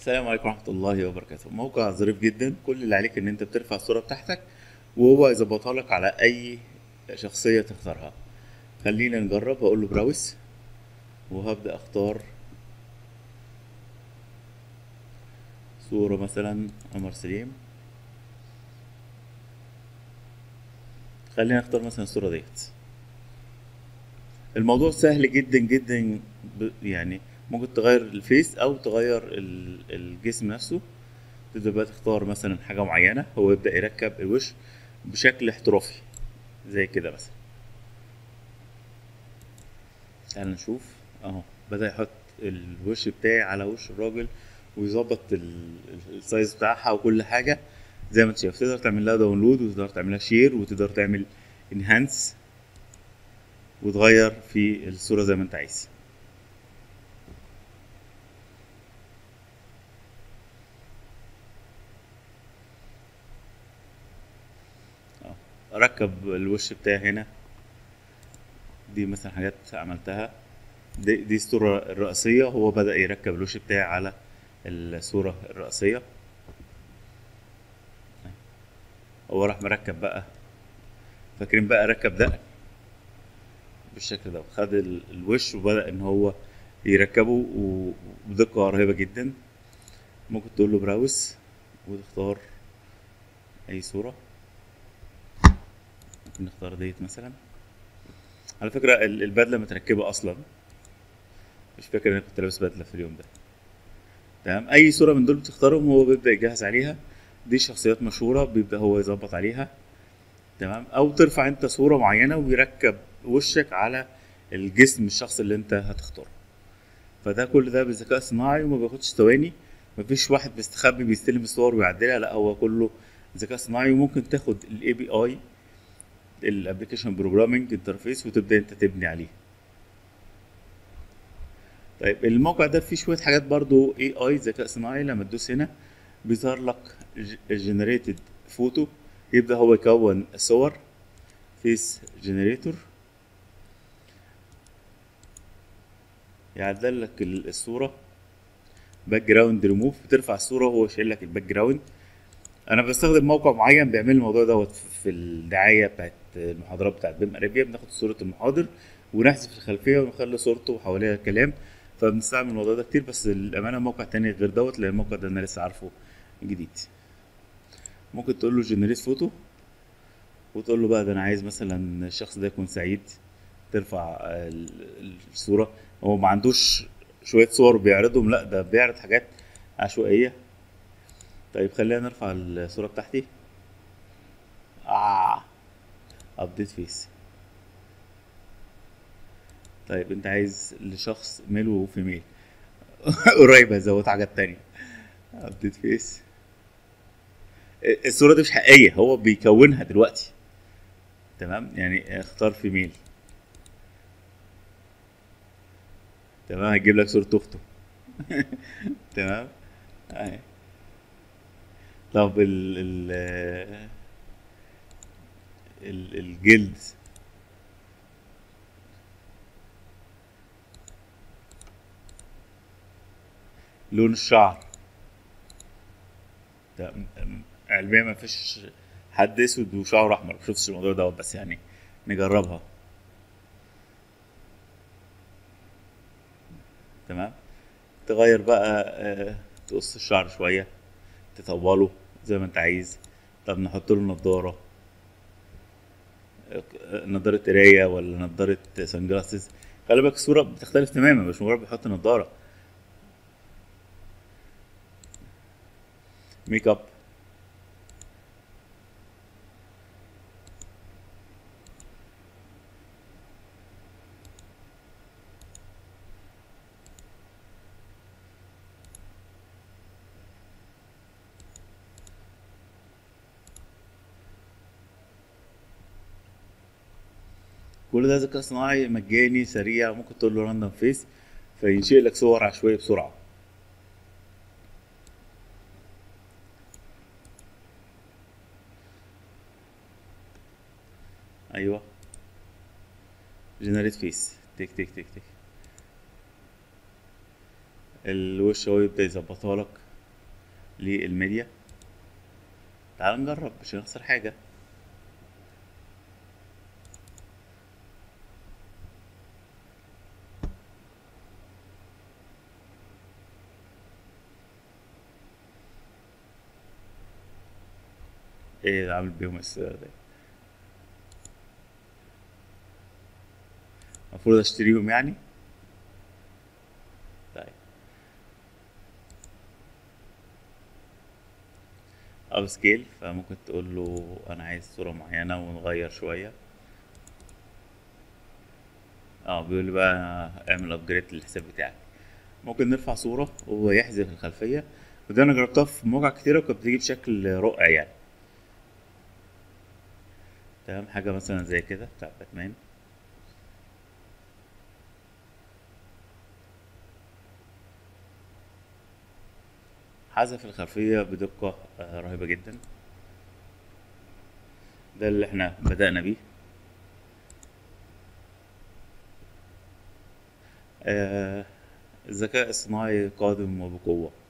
السلام عليكم ورحمة الله وبركاته. موقع ظريف جدا، كل اللي عليك ان انت بترفع الصورة بتاعتك وهو يظبطها لك على اي شخصية تختارها. خلينا نجرب. اقول له براوس وهبدأ اختار صورة مثلا عمر سليم. خلينا نختار مثلا الصورة ديت. الموضوع سهل جدا جدا. يعني ممكن تغير الفيس او تغير الجسم نفسه. تبدأ بقى تختار مثلا حاجة معينة، هو يبدأ يركب الوش بشكل احترافي زي كده مثلا. تعال نشوف اهو. بدأ يحط الوش بتاعي على وش الراجل ويظبط السايز بتاعها وكل حاجة زي ما انت شايف. تقدر تعمل لها داونلود وتقدر تعملها شير وتقدر تعمل انهانس وتغير في الصورة زي ما انت عايز. اه، اركب الوش بتاعي هنا. دي مثلا حاجات عملتها. دي الصورة الرئيسية، هو بدأ يركب الوش بتاعي على الصورة الرئيسية. هو راح مركب بقى. فاكرين بقى ركب ده بالشكل ده، خد الوش وبدأ ان هو يركبه بدقة رهيبة جدا. ممكن تقول له براوس وتختار اي صورة. ممكن نختار ديت مثلا. على فكرة البدلة متركبة اصلا، مش فاكر ان انا كنت لابس بدلة في اليوم ده. تمام، اي صورة من دول بتختارهم هو بيبدأ يجهز عليها. دي شخصيات مشهورة بيبدأ هو يظبط عليها. تمام، او ترفع انت صورة معينة ويركب وشك على الجسم الشخص اللي انت هتختاره. فده كل ده بالذكاء الصناعي وما بياخدش ثواني. مفيش واحد بيستخبي بيستلم الصور ويعدلها، لا هو كله ذكاء صناعي. وممكن تاخد الاي بي اي، الابلكيشن بروجرامنج انترفيس، وتبدا انت تبني عليه. طيب الموقع ده فيه شويه حاجات برضو اي اي ذكاء صناعي. لما تدوس هنا بيظهر لك جنريتد فوتو. يبدا هو يكون صور. فيس جنريتور يعدل لك الصوره. باك جراوند ريموف، بترفع الصوره وهو شايل لك الباك جراوند. انا بستخدم موقع معين بيعمل الموضوع دوت في الدعايه بتاعت المحاضرات بتاعت بيم اريبيا. بناخد صوره المحاضر ونحذف الخلفيه ونخلي صورته وحواليها كلام. فبنستعمل الموضوع ده كتير، بس الامانه موقع تاني غير دوت لان الموقع ده انا لسه عارفه جديد. ممكن تقول له جنريت فوتو وتقول له بقى ده انا عايز مثلا الشخص ده يكون سعيد. ترفع الصوره. هو ما عندوش شويه صور بيعرضهم، لا ده بيعرض حاجات عشوائيه. طيب خلينا نرفع الصوره بتاعتي. اه، ابديت فيس. طيب انت عايز لشخص ميل وفيميل. قريب هزود حاجات تانية. ابديت فيس. الصورة دي مش حقيقية، هو بيكونها دلوقتي. تمام، يعني اختار فيميل. تمام، هيجيب لك صورة اخته. تمام. اهي. طب الجلد. لون الشعر. ده علميا ما فيش حد اسود وشعره احمر. ما شفتش الموضوع دوت، بس يعني نجربها. تمام. تغير بقى تقص الشعر شوية، تطوله زي ما انت عايز. طب نحط له نضارة، نضارة قراية ولا نضارة سان جلاسز. خلي بالك الصورة بتختلف تماما، مش مجرد بيحط نضارة. ميك اب. كل ده ذكاء صناعي مجاني سريع. ممكن تقول له راندوم فيس فينشئ لك صور عشوائية بسرعة. ايوه، جنريت فيس. تك تك تك تك. الوش هو يبدأ يظبطها لك. للميديا. تعال نجرب مش هنخسر حاجة. ايه اللي عامل بيهم السعر ده؟ المفروض اشتريهم يعني. طيب اب سكيل، فممكن تقول له انا عايز صورة معينة ونغير شوية. اه بيقول لي بقى اعمل ابجريد للحساب بتاعك. ممكن نرفع صورة ويحذف الخلفية، وده انا جربتها في مواقع كتيرة وكانت بتيجي بشكل رائع يعني. تمام، حاجة مثلا زي كده بتاع باتمان. حذف الخلفية بدقة رهيبة جدا. ده اللي احنا بدأنا بيه. آه، الذكاء الصناعي قادم وبقوة.